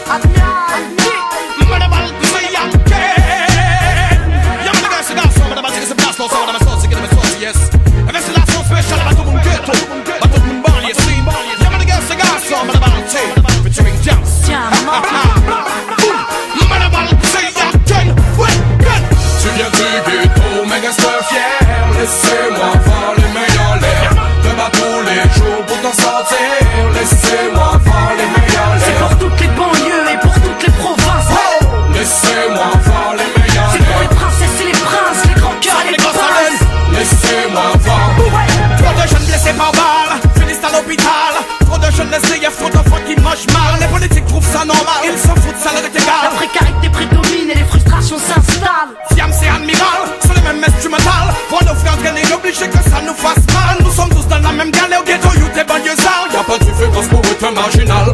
Laissez-moi voir les meilleurs l'air. Te bats tous les jours pour t'en sortir. Laissez-moi voir les meilleurs l'air. C'est pour toutes les banlieues et pour toutes les provinces. Laissez-moi voir les meilleurs C'est pour les princesses et les princes, les grands cœurs et les princes. Laissez-moi voir. Trop de jeunes blessés par balle finissent à l'hôpital. Trop de jeunes laissés, y'a trop d'enfants qui mangent mal. Les politiques trouvent ça normal, ils s'en foutent, ça leur est égal. La précarité prédomine et les frustrations s'installent. Siam c'est admiral, sont les mêmes instrumentales. Pour nos frères traîner, obligés que ça nous fasse mal. Nous sommes tous dans la même galère, au ghetto, you t'es banlieusards. Y'a pas de différence pour être marginal.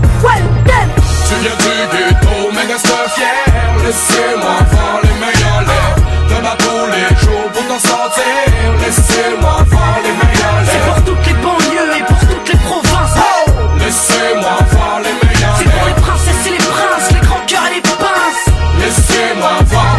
Tu viens du ghetto, mais reste fier. Laissez-moi voir les meilleurs l'air. Te bats tous les jours pour t'en sortir. Laissez-moi voir les meilleurs C'est l'air. pour toutes les banlieues et pour toutes les provinces. Laissez-moi voir les meilleurs C'est pour les l'air. princesses et les princes, les grands cœurs et les pinces. Laissez-moi voir.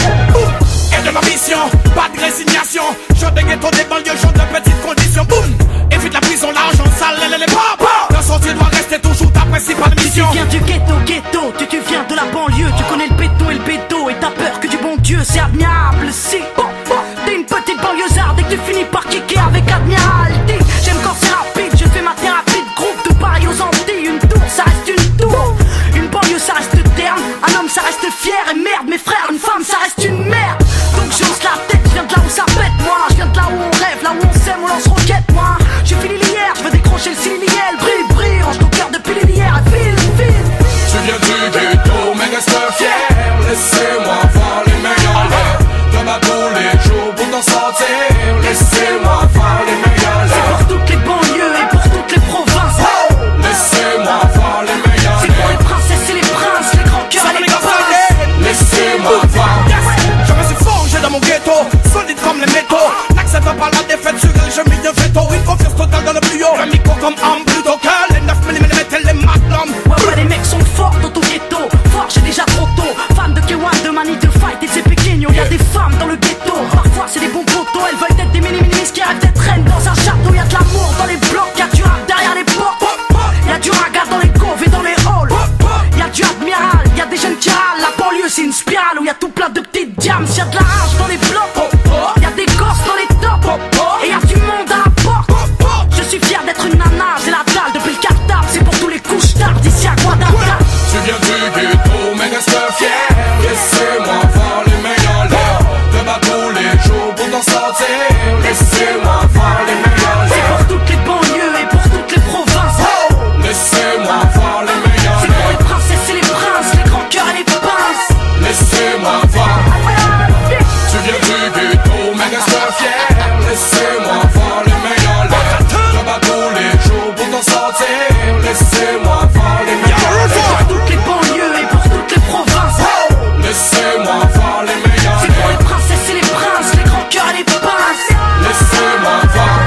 Et de l'ambition, pas de résignation. Genre des ghettos, des banlieues, genre de petites conditions. Boum! Évite la prison, l'argent sale, les papas. La sortie doit rester toujours ta principale mission. Tu viens du ghetto, tu viens de la banlieue. Tu connais le béton et le bédo et t'as peur que du bon Dieu. C'est admirable si t'es une petite banlieusarde et que tu finis par kicker avec Admiralty. J'aime quand c'est rapide, je fais ma thérapie de groupe. De Paris aux Antilles, une tour ça reste une tour. Une banlieue ça reste terne, un homme ça reste fier. Et merde mes frères, une femme ça reste une merde. Donc je hausse la tête, je viens de là où ça pète moi. Je viens de là où on rêve, là où on s'aime, on lance roquette moi. Je suis fini hier, je veux décrocher le ciliel. Brille, brille, range ton cœur depuis l'hier. File, file. Tu viens du ghetto, mais reste fier. Laissez-moi voir les meilleurs l'air. Te bats tous les jours pour t'en sortir. Laissez-moi voir les meilleurs C'est l'air. pour toutes les banlieues et pour toutes les provinces. Laissez-moi voir les meilleurs C'est pour l'air. les princesses et les princes, les grands cœurs et les pinces. Laissez-moi voir. Je me suis forgé dans mon ghetto, solide comme les métaux. N'accepte pas la défaite sur elle, je mets un veto. Une confiance totale dans le plus haut. Un micro comme arme plutôt que les 9 mm et les magnums. Ouais, les mecs sont forts dans ton ghetto. Fort, j'ai déjà trop tôt. Fan de K1, de Mani, de Fight et de Pequeño. Y'a des femmes dans le ghetto. Parfois, c'est des bons potos. Elles veulent être des mini-minimis qui rêvent d'être reines dans un château. Y'a de l'amour dans les blocs. Y'a du rap derrière les portes. Y'a du raga dans les coves et dans les halls. Y'a du admiral, y'a des jeunes qui râlent. La banlieue, c'est une spirale où y'a tout plein de petites diams. Y'a de la rage dans les blocs. Y'a des gosses dans les tops. Et y'a du monde à la porte. Je suis fier d'être une nana. J'ai la dalle depuis le cartable. C'est pour tous les couches tard d'ici à Guadalajara. Tu viens du ghetto, mais reste fier. Laissez-moi voir les meilleurs l'air. Te bats tous les jours pour t'en sortir. Laissez-moi voir les meilleurs C'est l'air. pour toutes les banlieues et pour toutes les provinces. Laissez-moi voir les meilleurs C'est pour l'air. les princesses et les princes, les grands cœurs et les pinces. Laissez-moi voir. Tu viens du ghetto, mais reste fier. Laissez-moi voir les meilleurs l'air. Te bats tous les jours pour t'en sortir. Laissez-moi voir les meilleurs C'est l'air. pour toutes les banlieues et pour toutes les provinces. Laissez-moi voir les meilleurs C'est pour les l'air. princesses et les princes, les grands cœurs et les pinces. Laissez-moi voir.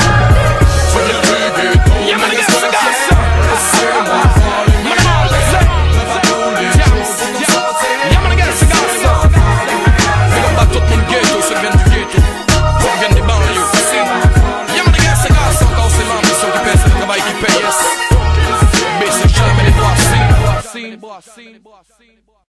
Tu viens du ghetto, mais reste fier. Laissez-moi voir les meilleurs l'air. Te bats tous les jours pour t'en sortir. Laissez-moi voir les meilleurs l'air. On bat tout le monde ghetto, ceux qui viennent du ghetto. Ceux qui viennent des banlieues. Y'a mon gars, c'est grâce encore, c'est l'ambition qui paye, c'est le travail qui paye. Mais c'est jamais les boissins.